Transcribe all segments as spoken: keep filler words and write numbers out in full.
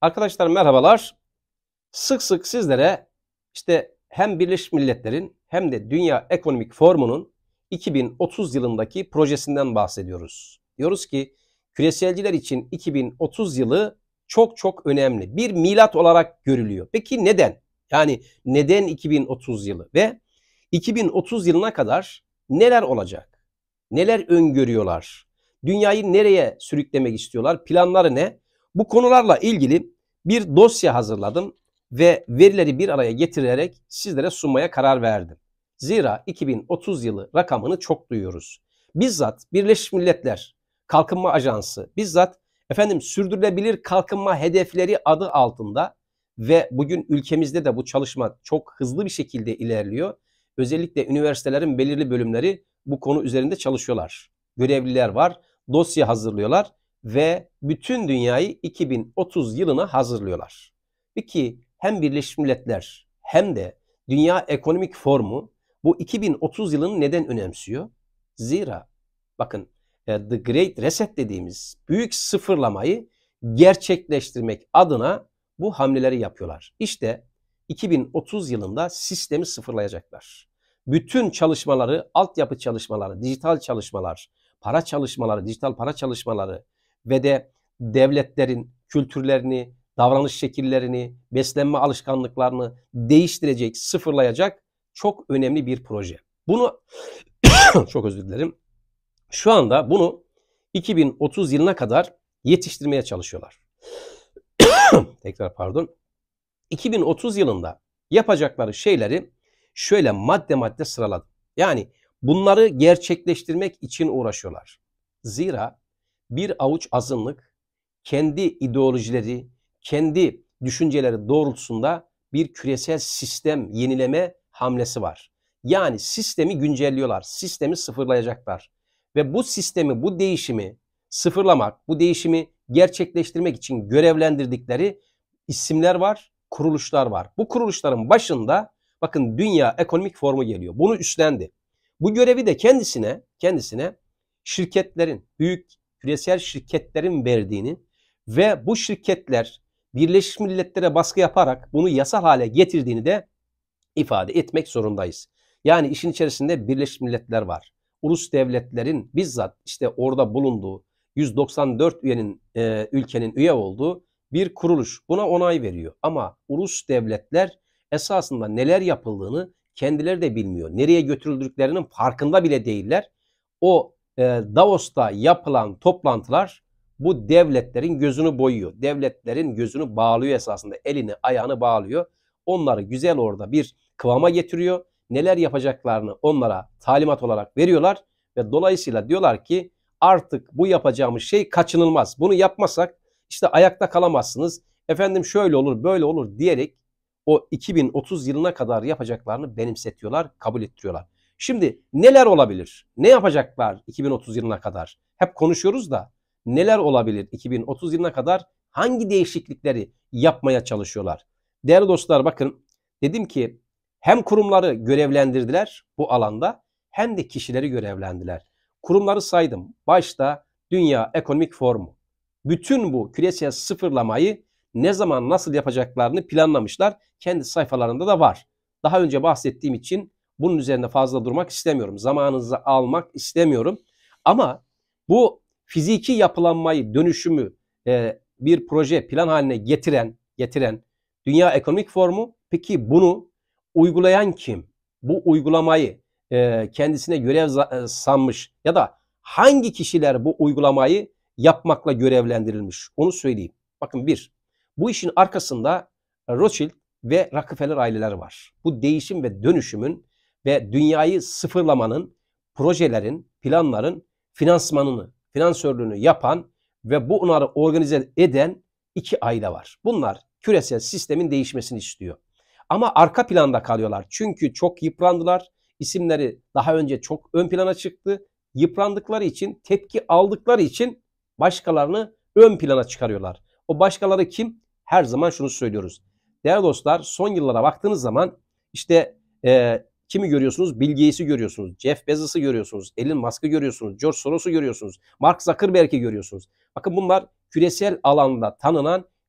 Arkadaşlar merhabalar. Sık sık sizlere işte hem Birleşmiş Milletler'in hem de Dünya Ekonomik Forumu'nun iki bin otuz yılındaki projesinden bahsediyoruz. Diyoruz ki küreselciler için iki bin otuz yılı çok çok önemli. Bir milat olarak görülüyor. Peki neden? Yani neden iki bin otuz yılı ve iki bin otuz yılına kadar neler olacak? Neler öngörüyorlar? Dünyayı nereye sürüklemek istiyorlar? Planları ne? Bu konularla ilgili bir dosya hazırladım ve verileri bir araya getirerek sizlere sunmaya karar verdim. Zira iki bin otuz yılı rakamını çok duyuyoruz. Bizzat Birleşmiş Milletler Kalkınma Ajansı, bizzat efendim sürdürülebilir kalkınma hedefleri adı altında ve bugün ülkemizde de bu çalışma çok hızlı bir şekilde ilerliyor. Özellikle üniversitelerin belirli bölümleri bu konu üzerinde çalışıyorlar. Görevliler var, dosya hazırlıyorlar ve bütün dünyayı iki bin otuz yılına hazırlıyorlar. Peki hem Birleşmiş Milletler hem de Dünya Ekonomik Forumu bu iki bin otuz yılını neden önemsiyor? Zira bakın The Great Reset dediğimiz büyük sıfırlamayı gerçekleştirmek adına bu hamleleri yapıyorlar. İşte iki bin otuz yılında sistemi sıfırlayacaklar. Bütün çalışmaları, altyapı çalışmaları, dijital çalışmalar, para çalışmaları, dijital para çalışmaları ve de devletlerin kültürlerini, davranış şekillerini, beslenme alışkanlıklarını değiştirecek, sıfırlayacak çok önemli bir proje. Bunu çok özür dilerim. Şu anda bunu iki bin otuz yılına kadar yetiştirmeye çalışıyorlar. Tekrar pardon. iki bin otuz yılında yapacakları şeyleri şöyle madde madde sıraladım. Yani bunları gerçekleştirmek için uğraşıyorlar. Zira bir avuç azınlık kendi ideolojileri, kendi düşünceleri doğrultusunda bir küresel sistem yenileme hamlesi var. Yani sistemi güncelliyorlar, sistemi sıfırlayacaklar. Ve bu sistemi, bu değişimi sıfırlamak, bu değişimi gerçekleştirmek için görevlendirdikleri isimler var, kuruluşlar var. Bu kuruluşların başında bakın Dünya Ekonomik Forumu geliyor. Bunu üstlendi. Bu görevi de kendisine, kendisine şirketlerin, büyük küresel şirketlerin verdiğini ve bu şirketler Birleşmiş Milletler'e baskı yaparak bunu yasal hale getirdiğini de ifade etmek zorundayız. Yani işin içerisinde Birleşmiş Milletler var. Ulus devletlerin bizzat işte orada bulunduğu yüz doksan dört üyenin e, ülkenin üye olduğu bir kuruluş buna onay veriyor. Ama ulus devletler esasında neler yapıldığını kendileri de bilmiyor. Nereye götürüldüklerinin farkında bile değiller. O e, Davos'ta yapılan toplantılar bu devletlerin gözünü boyuyor. Devletlerin gözünü bağlıyor esasında. Elini ayağını bağlıyor. Onları güzel orada bir kıvama getiriyor. Neler yapacaklarını onlara talimat olarak veriyorlar. Ve dolayısıyla diyorlar ki artık bu yapacağımız şey kaçınılmaz. Bunu yapmasak işte ayakta kalamazsınız. Efendim şöyle olur böyle olur diyerek o iki bin otuz yılına kadar yapacaklarını benimsetiyorlar, kabul ettiriyorlar. Şimdi neler olabilir? Ne yapacaklar iki bin otuz yılına kadar? Hep konuşuyoruz da neler olabilir iki bin otuz yılına kadar? Hangi değişiklikleri yapmaya çalışıyorlar? Değerli dostlar bakın dedim ki hem kurumları görevlendirdiler bu alanda hem de kişileri görevlendiler. Kurumları saydım. Başta Dünya Ekonomik Forumu. Bütün bu küresel sıfırlamayı ne zaman nasıl yapacaklarını planlamışlar. Kendi sayfalarında da var. Daha önce bahsettiğim için bunun üzerinde fazla durmak istemiyorum. Zamanınızı almak istemiyorum. Ama bu fiziki yapılanmayı, dönüşümü e, bir proje plan haline getiren, getiren Dünya Ekonomik Forumu. Peki bunu uygulayan kim? Bu uygulamayı e, kendisine görev e, sanmış ya da hangi kişiler bu uygulamayı yapmakla görevlendirilmiş? Onu söyleyeyim. Bakın bir, bu işin arkasında Rothschild ve Rockefeller aileleri var. Bu değişim ve dönüşümün ve dünyayı sıfırlamanın, projelerin, planların finansmanını, finansörlüğünü yapan ve bunları organize eden iki aile var. Bunlar küresel sistemin değişmesini istiyor. Ama arka planda kalıyorlar. Çünkü çok yıprandılar. İsimleri daha önce çok ön plana çıktı. Yıprandıkları için, tepki aldıkları için başkalarını ön plana çıkarıyorlar. O başkaları kim? Her zaman şunu söylüyoruz. Değerli dostlar son yıllara baktığınız zaman işte e, kimi görüyorsunuz? Bill Gates'i görüyorsunuz. Jeff Bezos'u görüyorsunuz. Elon Musk'ı görüyorsunuz. George Soros'u görüyorsunuz. Mark Zuckerberg'i görüyorsunuz. Bakın bunlar küresel alanda tanınan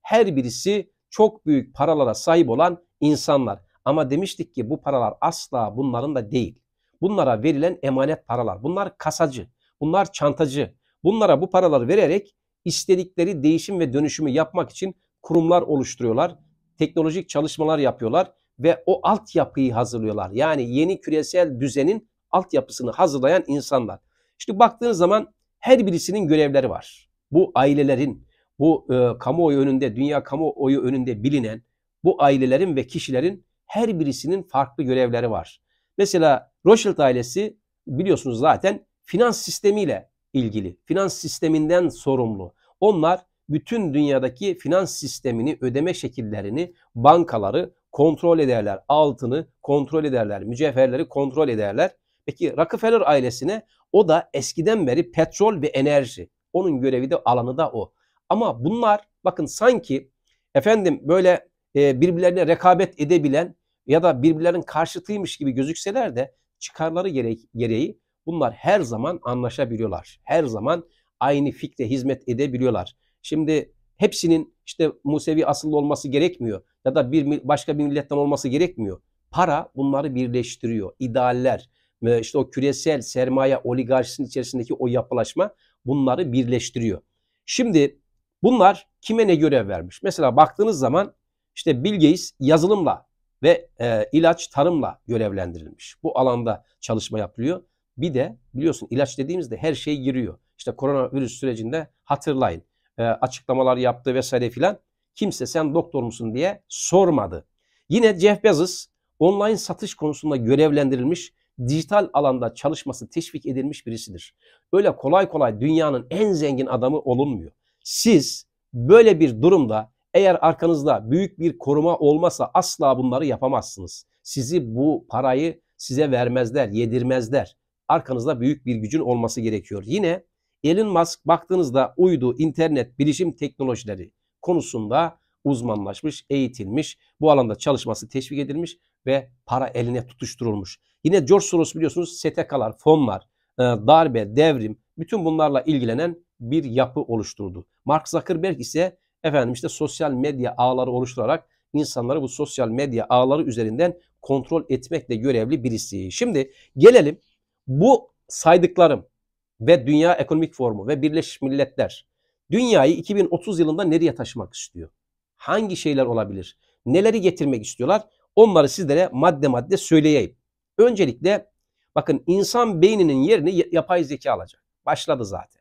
her birisi çok büyük paralara sahip olan insanlar. Ama demiştik ki bu paralar asla bunların da değil. Bunlara verilen emanet paralar. Bunlar kasacı, bunlar çantacı. Bunlara bu paraları vererek istedikleri değişim ve dönüşümü yapmak için kurumlar oluşturuyorlar. Teknolojik çalışmalar yapıyorlar ve o altyapıyı hazırlıyorlar. Yani yeni küresel düzenin altyapısını hazırlayan insanlar. İşte baktığınız zaman her birisinin görevleri var. Bu ailelerin, bu e, kamuoyu önünde, dünya kamuoyu önünde bilinen bu ailelerin ve kişilerin her birisinin farklı görevleri var. Mesela Rothschild ailesi biliyorsunuz zaten finans sistemiyle ilgili, finans sisteminden sorumlu. Onlar bütün dünyadaki finans sistemini, ödeme şekillerini, bankaları kontrol ederler, altını kontrol ederler, mücevherleri kontrol ederler. Peki Rockefeller ailesine o da eskiden beri petrol ve enerji. Onun görevi de alanı da o. Ama bunlar bakın sanki efendim böyle e, birbirlerine rekabet edebilen ya da birbirlerinin karşıtıymış gibi gözükseler de çıkarları gereği, gereği bunlar her zaman anlaşabiliyorlar. Her zaman aynı fikre hizmet edebiliyorlar. Şimdi hepsinin işte Musevi asıllı olması gerekmiyor ya da bir başka bir milletten olması gerekmiyor. Para bunları birleştiriyor. İdealler, işte o küresel sermaye oligarşisinin içerisindeki o yapılaşma bunları birleştiriyor. Şimdi bunlar kime ne görev vermiş? Mesela baktığınız zaman işte Bill Gates yazılımla ve e, ilaç tarımla görevlendirilmiş. Bu alanda çalışma yapılıyor. Bir de biliyorsun ilaç dediğimizde her şey giriyor. İşte koronavirüs sürecinde hatırlayın e, açıklamalar yaptı vesaire filan. Kimse sen doktor musun diye sormadı. Yine Jeff Bezos online satış konusunda görevlendirilmiş, dijital alanda çalışması teşvik edilmiş birisidir. Öyle kolay kolay dünyanın en zengin adamı olunmuyor. Siz böyle bir durumda eğer arkanızda büyük bir koruma olmasa asla bunları yapamazsınız. Sizi bu parayı size vermezler, yedirmezler. Arkanızda büyük bir gücün olması gerekiyor. Yine Elon Musk baktığınızda uydu, internet, bilişim teknolojileri konusunda uzmanlaşmış, eğitilmiş, bu alanda çalışması teşvik edilmiş ve para eline tutuşturulmuş. Yine George Soros biliyorsunuz S T K'lar, fonlar, darbe, devrim bütün bunlarla ilgilenen bir yapı oluşturdu. Mark Zuckerberg ise efendim işte sosyal medya ağları oluşturarak insanları bu sosyal medya ağları üzerinden kontrol etmekle görevli birisi. Şimdi gelelim bu saydıklarım ve Dünya Ekonomik Forumu ve Birleşmiş Milletler dünyayı iki bin otuz yılında nereye taşımak istiyor? Hangi şeyler olabilir? Neleri getirmek istiyorlar? Onları sizlere madde madde söyleyeyim. Öncelikle bakın insan beyninin yerini yapay zeka alacak. Başladı zaten.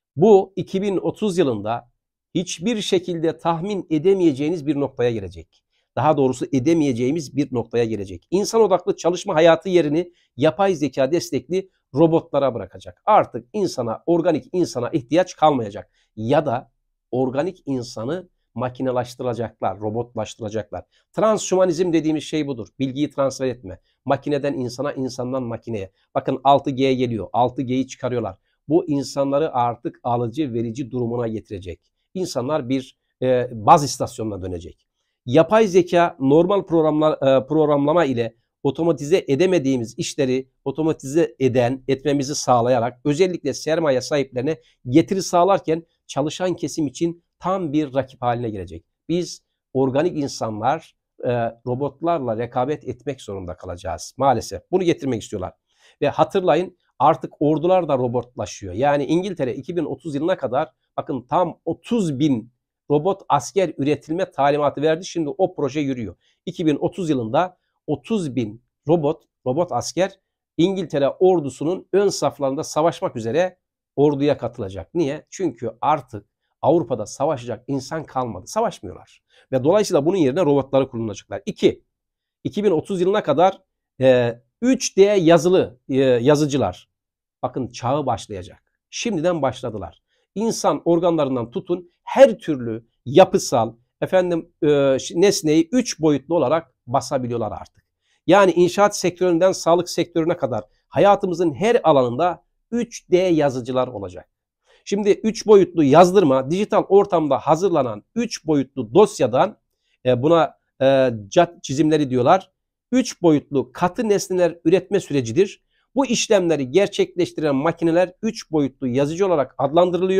Bu iki bin otuz yılında hiçbir şekilde tahmin edemeyeceğiniz bir noktaya gelecek. Daha doğrusu edemeyeceğimiz bir noktaya gelecek. İnsan odaklı çalışma hayatı yerini yapay zeka destekli robotlara bırakacak. Artık insana, organik insana ihtiyaç kalmayacak. Ya da organik insanı makinelaştıracaklar, robotlaştıracaklar. Transhümanizm dediğimiz şey budur. Bilgiyi transfer etme. Makineden insana, insandan makineye. Bakın altı G geliyor. altı G'yi çıkarıyorlar. Bu insanları artık alıcı verici durumuna getirecek. İnsanlar bir e, baz istasyonuna dönecek. Yapay zeka normal programla, e, programlama ile otomatize edemediğimiz işleri otomatize eden, etmemizi sağlayarak özellikle sermaye sahiplerine getiri sağlarken çalışan kesim için tam bir rakip haline gelecek. Biz organik insanlar e, robotlarla rekabet etmek zorunda kalacağız maalesef. Bunu getirmek istiyorlar. Ve hatırlayın artık ordular da robotlaşıyor. Yani İngiltere iki bin otuz yılına kadar bakın tam otuz bin robot asker üretilme talimatı verdi. Şimdi o proje yürüyor. iki bin otuz yılında otuz bin robot, robot asker İngiltere ordusunun ön saflarında savaşmak üzere orduya katılacak. Niye? Çünkü artık Avrupa'da savaşacak insan kalmadı. Savaşmıyorlar. Ve dolayısıyla bunun yerine robotları kullanacaklar. İki, iki bin otuz yılına kadar e, üç D yazılı e, yazıcılar. Bakın çağı başlayacak. Şimdiden başladılar. İnsan organlarından tutun her türlü yapısal efendim e, nesneyi üç boyutlu olarak basabiliyorlar artık. Yani inşaat sektöründen sağlık sektörüne kadar hayatımızın her alanında üç D yazıcılar olacak. Şimdi üç boyutlu yazdırma dijital ortamda hazırlanan üç boyutlu dosyadan e, buna e, cat çizimleri diyorlar. üç boyutlu katı nesneler üretme sürecidir. Bu işlemleri gerçekleştiren makineler üç boyutlu yazıcı olarak adlandırılıyor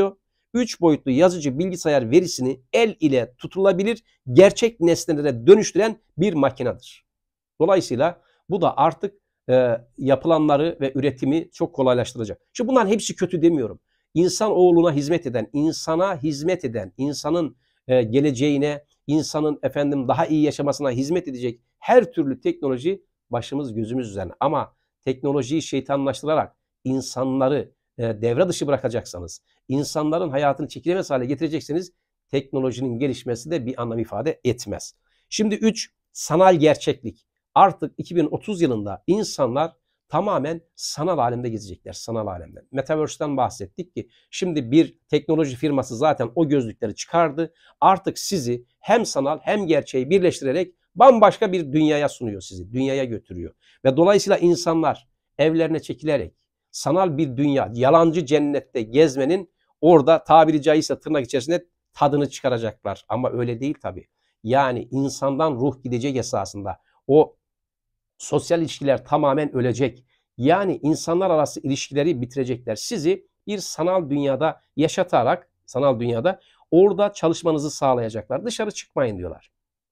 üç boyutlu yazıcı bilgisayar verisini el ile tutulabilir gerçek nesnelere dönüştüren bir makinedir. Dolayısıyla bu da artık e, yapılanları ve üretimi çok kolaylaştıracak. Şimdi bunların hepsi kötü demiyorum. İnsan oğluna hizmet eden, insana hizmet eden, insanın e, geleceğine, insanın efendim daha iyi yaşamasına hizmet edecek her türlü teknoloji başımız gözümüz üzerine. Ama teknolojiyi şeytanlaştırarak insanları e, devre dışı bırakacaksanız, insanların hayatını çekilemez hale getirecekseniz teknolojinin gelişmesi de bir anlam ifade etmez. Şimdi üç, sanal gerçeklik. Artık iki bin otuz yılında insanlar tamamen sanal alemde gezecekler. Sanal alemde. Metaverse'den bahsettik ki şimdi bir teknoloji firması zaten o gözlükleri çıkardı. Artık sizi hem sanal hem gerçeği birleştirerek bambaşka bir dünyaya sunuyor sizi. Dünyaya götürüyor. Ve dolayısıyla insanlar evlerine çekilerek sanal bir dünya, yalancı cennette gezmenin orada tabiri caizse tırnak içerisinde tadını çıkaracaklar. Ama öyle değil tabii. Yani insandan ruh gidecek esasında. O sosyal ilişkiler tamamen ölecek. Yani insanlar arası ilişkileri bitirecekler. Sizi bir sanal dünyada yaşatarak, sanal dünyada orada çalışmanızı sağlayacaklar. Dışarı çıkmayın diyorlar.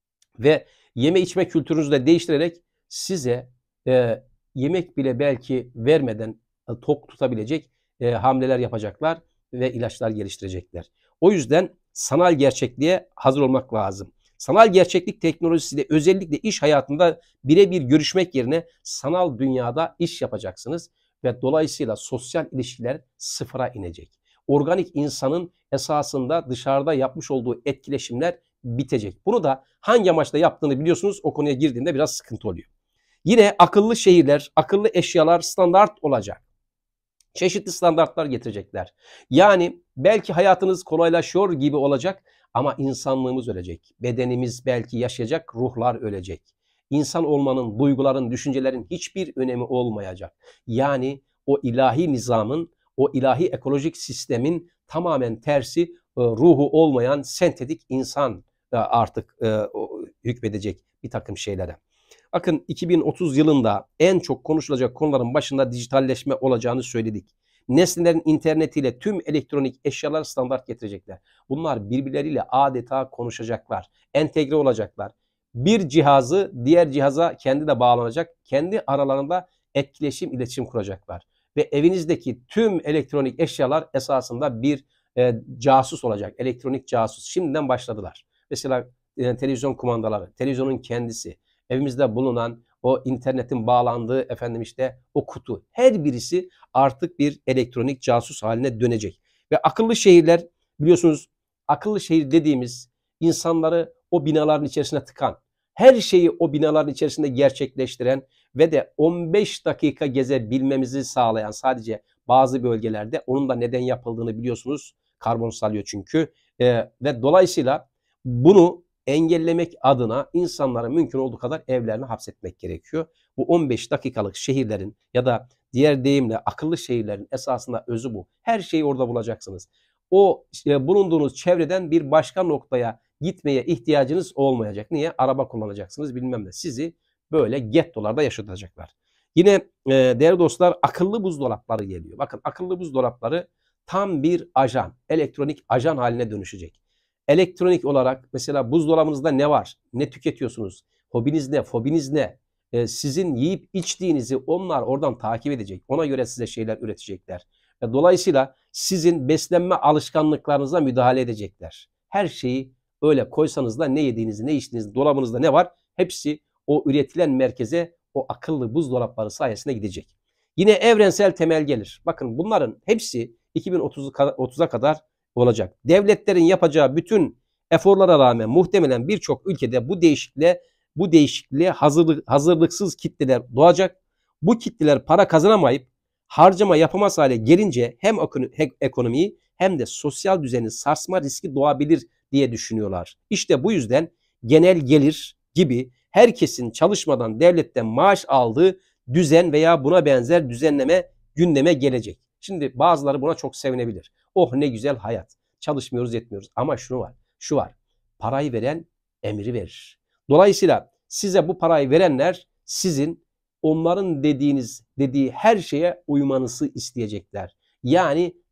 Ve yeme içme kültürünüzü de değiştirerek size e, yemek bile belki vermeden e, tok tutabilecek e, hamleler yapacaklar ve ilaçlar geliştirecekler. O yüzden sanal gerçekliğe hazır olmak lazım. Sanal gerçeklik teknolojisiyle özellikle iş hayatında birebir görüşmek yerine sanal dünyada iş yapacaksınız ve dolayısıyla sosyal ilişkiler sıfıra inecek. Organik insanın esasında dışarıda yapmış olduğu etkileşimler bitecek. Bunu da hangi amaçla yaptığını biliyorsunuz. O konuya girdiğinde biraz sıkıntı oluyor. Yine akıllı şehirler, akıllı eşyalar standart olacak. Çeşitli standartlar getirecekler. Yani belki hayatınız kolaylaşıyor gibi olacak ama insanlığımız ölecek. Bedenimiz belki yaşayacak, ruhlar ölecek. İnsan olmanın, duyguların, düşüncelerin hiçbir önemi olmayacak. Yani o ilahi nizamın, o ilahi ekolojik sistemin tamamen tersi ruhu olmayan sentetik insan artık hükmedecek bir takım şeylere. Bakın iki bin otuz yılında en çok konuşulacak konuların başında dijitalleşme olacağını söyledik. Nesnelerin internetiyle tüm elektronik eşyalar standart getirecekler. Bunlar birbirleriyle adeta konuşacaklar, entegre olacaklar. Bir cihazı diğer cihaza kendi de bağlanacak, kendi aralarında etkileşim, iletişim kuracaklar. Ve evinizdeki tüm elektronik eşyalar esasında bir e, casus olacak, elektronik casus. Şimdiden başladılar. Mesela e, televizyon kumandaları, televizyonun kendisi, evimizde bulunan o internetin bağlandığı efendim işte o kutu. Her birisi artık bir elektronik casus haline dönecek. Ve akıllı şehirler biliyorsunuz akıllı şehir dediğimiz insanları o binaların içerisine tıkan, her şeyi o binaların içerisinde gerçekleştiren ve de on beş dakika gezebilmemizi sağlayan sadece bazı bölgelerde onun da neden yapıldığını biliyorsunuz. Karbon salıyor çünkü ee, ve dolayısıyla bunu engellemek adına insanlara mümkün olduğu kadar evlerine hapsetmek gerekiyor. Bu on beş dakikalık şehirlerin ya da diğer deyimle akıllı şehirlerin esasında özü bu. Her şeyi orada bulacaksınız. O işte bulunduğunuz çevreden bir başka noktaya gitmeye ihtiyacınız olmayacak. Niye? Araba kullanacaksınız bilmem ne. Sizi böyle gettolarda yaşatacaklar. Yine e, değerli dostlar akıllı buzdolapları geliyor. Bakın akıllı buzdolapları tam bir ajan, elektronik ajan haline dönüşecek. Elektronik olarak mesela buzdolabınızda ne var? Ne tüketiyorsunuz? Hobiniz ne? Fobiniz ne? Ee, sizin yiyip içtiğinizi onlar oradan takip edecek. Ona göre size şeyler üretecekler. E, dolayısıyla sizin beslenme alışkanlıklarınıza müdahale edecekler. Her şeyi öyle koysanız da ne yediğinizi, ne içtiğinizi, dolabınızda ne var? Hepsi o üretilen merkeze o akıllı buzdolapları sayesinde gidecek. Yine evrensel temel gelir. Bakın bunların hepsi iki bin otuza kadar olacak. Devletlerin yapacağı bütün eforlara rağmen muhtemelen birçok ülkede bu değişikliğe bu değişikliğe hazırlık, hazırlıksız kitleler doğacak. Bu kitleler para kazanamayıp harcama yapamaz hale gelince hem ekonomiyi hem de sosyal düzeni sarsma riski doğabilir diye düşünüyorlar. İşte bu yüzden genel gelir gibi herkesin çalışmadan devletten maaş aldığı düzen veya buna benzer düzenleme gündeme gelecek. Şimdi bazıları buna çok sevinebilir. Oh ne güzel hayat. Çalışmıyoruz etmiyoruz. Ama şunu var. Şu var. Parayı veren emri verir. Dolayısıyla size bu parayı verenler sizin onların dediğiniz dediği her şeye uymanızı isteyecekler. Yani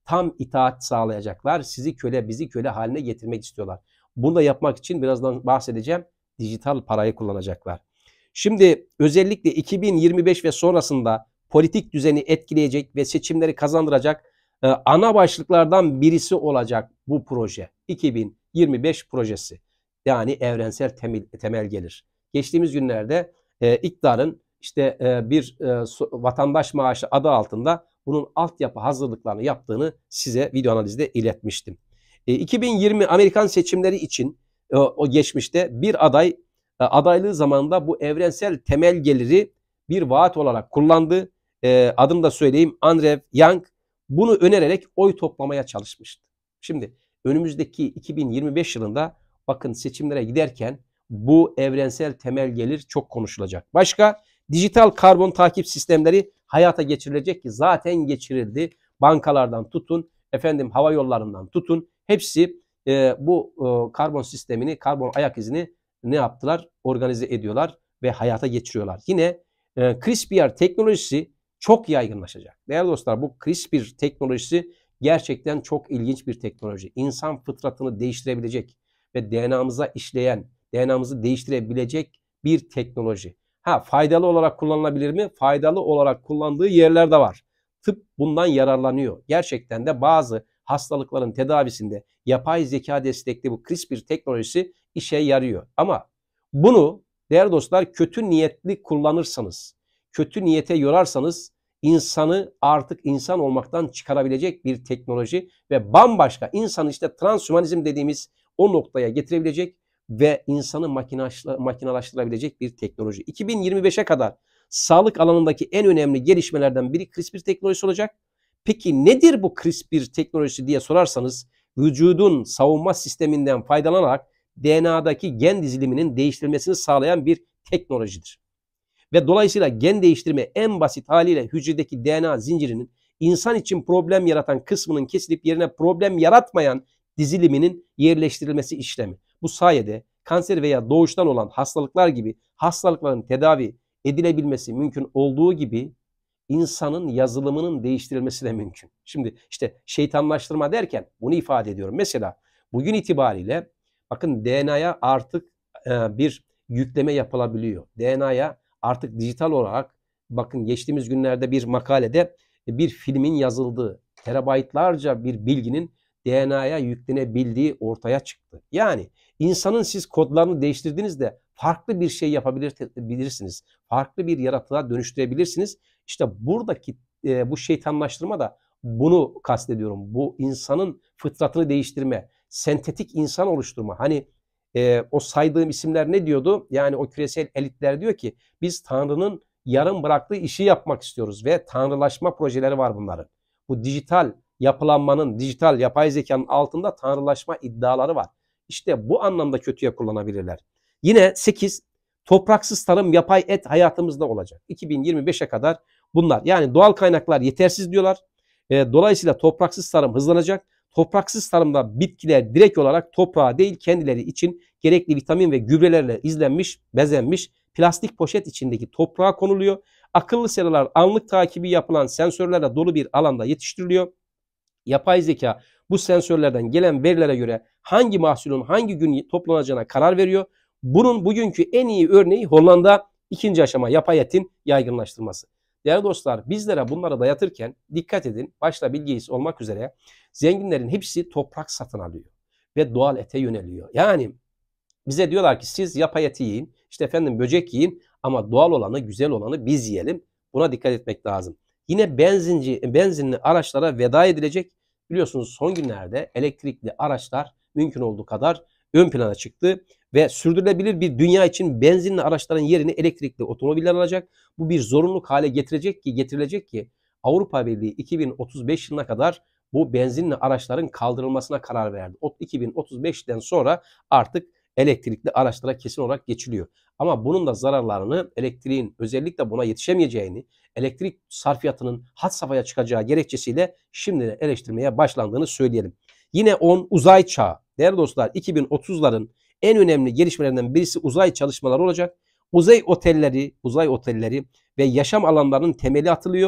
tam itaat sağlayacaklar. Sizi köle, bizi köle haline getirmek istiyorlar. Bunu da yapmak için birazdan bahsedeceğim. Dijital parayı kullanacaklar. Şimdi özellikle iki bin yirmi beş ve sonrasında politik düzeni etkileyecek ve seçimleri kazandıracak e, ana başlıklardan birisi olacak bu proje. iki bin yirmi beş projesi. Yani evrensel temel, temel gelir. Geçtiğimiz günlerde e, iktidarın işte e, bir e, vatandaş maaşı adı altında bunun altyapı hazırlıklarını yaptığını size video analizde iletmiştim. E, iki bin yirmi Amerikan seçimleri için e, o geçmişte bir aday e, adaylığı zamanında bu evrensel temel geliri bir vaat olarak kullandı. E, adını da söyleyeyim, Andrew Yang bunu önererek oy toplamaya çalışmıştı. Şimdi önümüzdeki iki bin yirmi beş yılında bakın seçimlere giderken bu evrensel temel gelir çok konuşulacak. Başka dijital karbon takip sistemleri hayata geçirilecek ki zaten geçirildi. Bankalardan tutun, efendim hava yollarından tutun, hepsi e, bu e, karbon sistemini, karbon ayak izini ne yaptılar? Organize ediyorlar ve hayata geçiriyorlar. Yine e, CRISPR teknolojisi çok yaygınlaşacak. Değerli dostlar, bu CRISPR teknolojisi gerçekten çok ilginç bir teknoloji. İnsan fıtratını değiştirebilecek ve D N A'mıza işleyen, D N A'mızı değiştirebilecek bir teknoloji. Ha, faydalı olarak kullanılabilir mi? Faydalı olarak kullandığı yerler de var. Tıp bundan yararlanıyor. Gerçekten de bazı hastalıkların tedavisinde yapay zeka destekli bu CRISPR teknolojisi işe yarıyor. Ama bunu değerli dostlar kötü niyetli kullanırsanız, kötü niyete yorarsanız insanı artık insan olmaktan çıkarabilecek bir teknoloji ve bambaşka insanı işte transhümanizm dediğimiz o noktaya getirebilecek ve insanı makinalaştırabilecek bir teknoloji. iki bin yirmi beşe kadar sağlık alanındaki en önemli gelişmelerden biri CRISPR teknolojisi olacak. Peki nedir bu CRISPR teknolojisi diye sorarsanız, vücudun savunma sisteminden faydalanarak D N A'daki gen diziliminin değiştirilmesini sağlayan bir teknolojidir. Ve dolayısıyla gen değiştirme en basit haliyle hücredeki D N A zincirinin insan için problem yaratan kısmının kesilip yerine problem yaratmayan diziliminin yerleştirilmesi işlemi. Bu sayede kanser veya doğuştan olan hastalıklar gibi hastalıkların tedavi edilebilmesi mümkün olduğu gibi insanın yazılımının değiştirilmesi de mümkün. Şimdi işte şeytanlaştırma derken bunu ifade ediyorum. Mesela bugün itibariyle bakın D N A'ya artık e, bir yükleme yapılabiliyor. D N A'ya artık dijital olarak bakın geçtiğimiz günlerde bir makalede bir filmin yazıldığı, terabaytlarca bir bilginin D N A'ya yüklenebildiği ortaya çıktı. Yani insanın siz kodlarını değiştirdiğinizde farklı bir şey yapabilirsiniz. Farklı bir yaratığa dönüştürebilirsiniz. İşte buradaki e, bu şeytanlaştırma da bunu kastediyorum. Bu insanın fıtratını değiştirme, sentetik insan oluşturma. Hani e, o saydığım isimler ne diyordu? Yani o küresel elitler diyor ki biz Tanrı'nın yarım bıraktığı işi yapmak istiyoruz ve tanrılaşma projeleri var bunların. Bu dijital yapılanmanın, dijital yapay zekanın altında tanrılaşma iddiaları var. İşte bu anlamda kötüye kullanabilirler. Yine sekiz, topraksız tarım, yapay et hayatımızda olacak. iki bin yirmi beşe kadar bunlar. Yani doğal kaynaklar yetersiz diyorlar. E, dolayısıyla topraksız tarım hızlanacak. Topraksız tarımda bitkiler direkt olarak toprağa değil kendileri için gerekli vitamin ve gübrelerle izlenmiş, bezenmiş plastik poşet içindeki toprağa konuluyor. Akıllı seralar anlık takibi yapılan sensörlerle dolu bir alanda yetiştiriliyor. Yapay zeka bu sensörlerden gelen verilere göre hangi mahsulün hangi gün toplanacağına karar veriyor. Bunun bugünkü en iyi örneği Hollanda, ikinci aşama yapay etin yaygınlaştırması. Değerli dostlar, bizlere bunları dayatırken dikkat edin, başta Bill Gates olmak üzere zenginlerin hepsi toprak satın alıyor ve doğal ete yöneliyor. Yani bize diyorlar ki siz yapay eti yiyin, işte efendim böcek yiyin ama doğal olanı, güzel olanı biz yiyelim. Buna dikkat etmek lazım. Yine benzinci, benzinli araçlara veda edilecek. Biliyorsunuz son günlerde elektrikli araçlar mümkün olduğu kadar ön plana çıktı ve sürdürülebilir bir dünya için benzinli araçların yerini elektrikli otomobiller alacak. Bu bir zorunluluk hale getirecek ki getirilecek ki Avrupa Birliği iki bin otuz beş yılına kadar bu benzinli araçların kaldırılmasına karar verdi. iki bin otuz beşten sonra artık elektrikli araçlara kesin olarak geçiliyor. Ama bunun da zararlarını, elektriğin özellikle buna yetişemeyeceğini, elektrik sarfiyatının had safhaya çıkacağı gerekçesiyle şimdiden eleştirmeye başlandığını söyleyelim. Yine on uzay çağı. Değerli dostlar, iki bin otuzların en önemli gelişmelerinden birisi uzay çalışmaları olacak. Uzay otelleri, uzay otelleri ve yaşam alanlarının temeli atılıyor.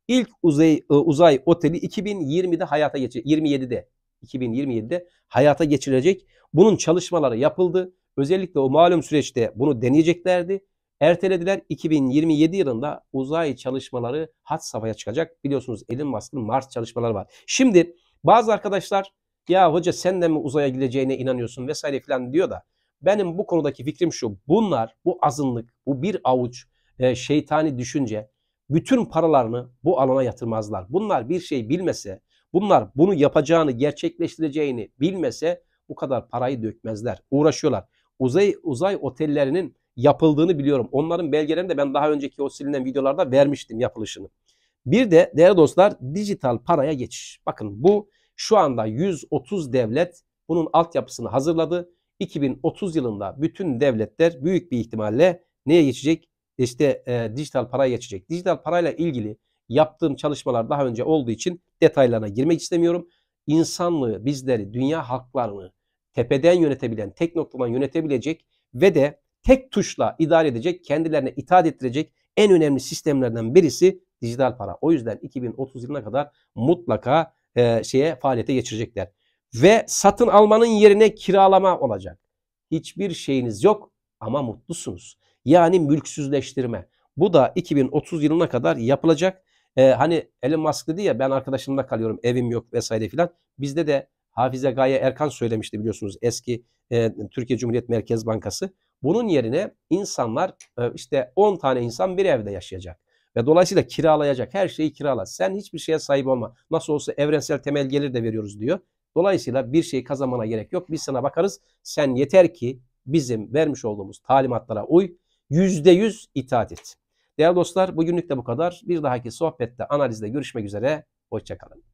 İlk uzay, uzay oteli iki bin yirmide hayata geçirecek. yirmi yedide iki bin yirmi yedide hayata geçirilecek. Bunun çalışmaları yapıldı. Özellikle o malum süreçte bunu deneyeceklerdi. Ertelediler. iki bin yirmi yedi yılında uzay çalışmaları had safhaya çıkacak. Biliyorsunuz Elon Musk'ın Mars çalışmaları var. Şimdi bazı arkadaşlar ya hoca sen de mi uzaya gideceğine inanıyorsun vesaire falan diyor da benim bu konudaki fikrim şu. Bunlar bu azınlık, bu bir avuç e, şeytani düşünce bütün paralarını bu alana yatırmazlar. Bunlar bir şey bilmese, bunlar bunu yapacağını, gerçekleştireceğini bilmese bu kadar parayı dökmezler. Uğraşıyorlar. Uzay uzay otellerinin yapıldığını biliyorum. Onların belgelerini de ben daha önceki o silinen videolarda vermiştim yapılışını. Bir de değerli dostlar dijital paraya geçiş. Bakın bu şu anda yüz otuz devlet bunun altyapısını hazırladı. iki bin otuz yılında bütün devletler büyük bir ihtimalle neye geçecek? İşte e, dijital paraya geçecek. Dijital parayla ilgili yaptığım çalışmalar daha önce olduğu için detaylarına girmek istemiyorum. İnsanlığı, bizleri, dünya halklarını tepeden yönetebilen, tek noktadan yönetebilecek ve de tek tuşla idare edecek, kendilerine itaat ettirecek en önemli sistemlerden birisi dijital para. O yüzden iki bin otuz yılına kadar mutlaka e, şeye faaliyete geçirecekler. Ve satın almanın yerine kiralama olacak. Hiçbir şeyiniz yok ama mutlusunuz. Yani mülksüzleştirme. Bu da iki bin otuz yılına kadar yapılacak. Ee, hani Elon Musk dedi ya ben arkadaşımda kalıyorum evim yok vesaire filan. Bizde de Hafize Gaye Erkan söylemişti biliyorsunuz eski e, Türkiye Cumhuriyet Merkez Bankası. Bunun yerine insanlar e, işte on tane insan bir evde yaşayacak. Ve dolayısıyla kiralayacak. Her şeyi kirala. Sen hiçbir şeye sahip olma. Nasıl olsa evrensel temel gelir de veriyoruz diyor. Dolayısıyla bir şey kazanmana gerek yok. Biz sana bakarız. Sen yeter ki bizim vermiş olduğumuz talimatlara uy. yüzde yüz itaat et. Değerli dostlar bugünlük de bu kadar. Bir dahaki sohbette, analizde görüşmek üzere. Hoşça kalın.